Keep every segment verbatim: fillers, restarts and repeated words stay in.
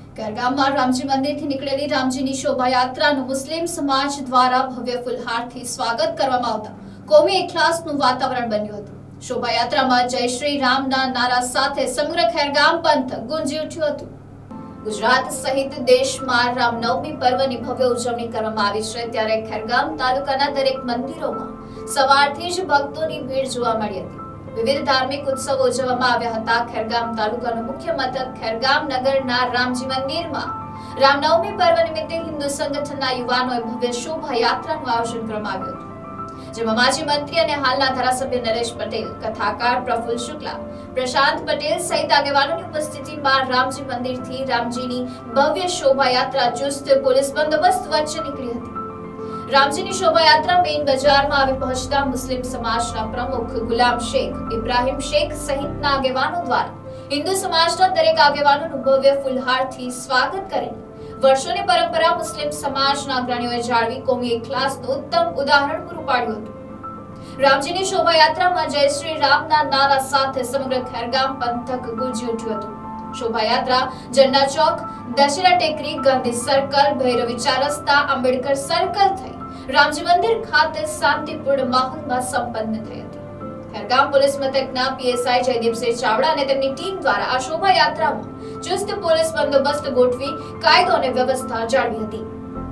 ખેરગામમાં રામજી મંદિરથી નીકળેલી રામજીની શોભાયાત્રાનું મુસ્લિમ સમાજ દ્વારા ભવ્ય ફુલહારથી સ્વાગત કરવામાં આવતા કોમી એકલાસનું વાતાવરણ બન્યું હતું। શોભાયાત્રામાં જય શ્રી રામના નારા સાથે સમગ્ર ખેરગામ પંથક ગુંજી ઉઠ્યું હતું। ગુજરાત સહિત દેશમાં રામનવમી પર્વની ભવ્ય ઉજવણી કરવામાં આવી છે, ત્યારે ખેરગામ તાલુકાના દરેક મંદિરોમાં સવારથી જ ભક્તોની ભીડ જોવા મળી હતી। વિવિધ ધાર્મિક ઉત્સવો ઉજવવામાં આવ્યા હતા। ખેરગામ તાલુકાનું મુખ્ય મથક ખેરગામ નગરના રામજી મંદિરમાં રામનવમી પર્વ નિમિત્તે હિન્દુ સંગઠનના યુવાનોએ ભવ્ય શોભાયાત્રાનું આયોજન કરવામાં આવ્યું હતું, જેમાં માજી મંત્રી અને હાલના ધારાસભ્ય નરેશ પટેલ, કથાકાર પ્રફુલ્લ શુક્લા, પ્રશાંત પટેલ સહિત આગેવાનોની ઉપસ્થિતિમાં રામજી મંદિરથી રામજીની ભવ્ય શોભાયાત્રા ચુસ્ત પોલીસ બંદોબસ્ત વચ્ચે નીકળી હતી। રામજીની શોભાયાત્રા મેઇન બજારમાં આવી પહોંચતા મુસ્લિમ સમાજના પ્રમુખ ગુલામ શેખ, ઇબ્રાહિમ શેખ સહિતના આગેવાનો દ્વારા હિન્દુ સમાજના દરેક આગેવાનોનું ભવ્ય ફુલહારથી સ્વાગત કરીને વર્ષોની પરંપરા મુસ્લિમ સમાજના અગ્રણીઓએ જાળવી કોમી એકલાસનું ઉત્તમ ઉદાહરણ પૂરું પાડ્યું હતું। રામજીની શોભાયાત્રામાં જય શ્રી રામના નારા સાથે સમગ્ર ખેરગામ પંથક ગુંજી ઉઠ્યું હતું। શોભાયાત્રા ઝંડા ચોક, દશેરા ટેકરી, ગાંધી સર્કલ, ભૈરવી ચાર રસ્તા, આંબેડકર સર્કલ થઈ રામજી મંદિર ખાતે શાંતિપૂર્ણ માહોલમાં સંપન્ન થઈ હતી। ખેરગામ પોલીસ મથકના પીએસઆઈ જયદીપસિંહ ચાવડા અને તેમની ટીમ દ્વારા આ શોભાયાત્રામાં ચુસ્ત પોલીસ બંદોબસ્ત ગોઠવી કાયદો અને વ્યવસ્થા જાળવી હતી।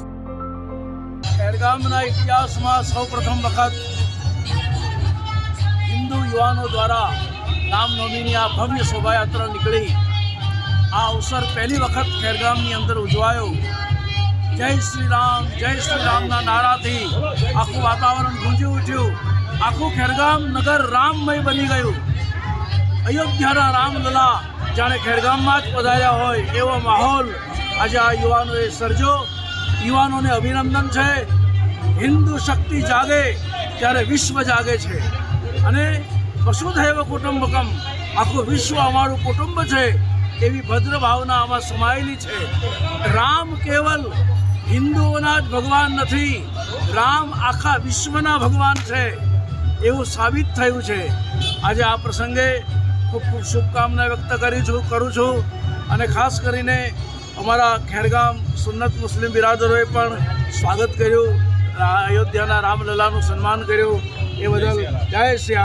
ખેરગામના ઇતિહાસમાં સૌપ્રથમ વખત હિન્દુ યુવાનો દ્વારા રામનવમીની આ ભવ્ય શોભાયાત્રા નીકળી। આ અવસર પહેલી વખત ખેરગામની અંદર ઉજવાયો। જય શ્રી રામ જય શ્રી રામના નારાથી આખું વાતાવરણ ગુંજી ઉઠ્યું। આખું ખેરગામ નગર રામમય બની ગયું। અયોધ્યાના રામલલા જાણે ખેરગામમાં જ પધાર્યા હોય એવો માહોલ આજે આ યુવાનોએ સર્જ્યો। યુવાનોને અભિનંદન છે। હિન્દુ શક્તિ જાગે ત્યારે વિશ્વ જાગે છે અને વસુધૈવ કુટુંબકમ, આખું વિશ્વ અમારું કુટુંબ છે એવી ભદ્ર ભાવના આમાં સમાયેલી છે। રામ કેવલ હિન્દુઓના જ ભગવાન નથી, રામ આખા વિશ્વના ભગવાન છે એવું સાબિત થયું છે। આજે આ પ્રસંગે ખૂબ ખૂબ શુભકામના વ્યક્ત કરી છું કરું છું અને ખાસ કરીને અમારા ખેરગામ સુન્નત મુસ્લિમ બિરાદરોએ પણ સ્વાગત કર્યું, અયોધ્યાના રામલલાનું સન્માન કર્યું, એ બદલ જય શ્રી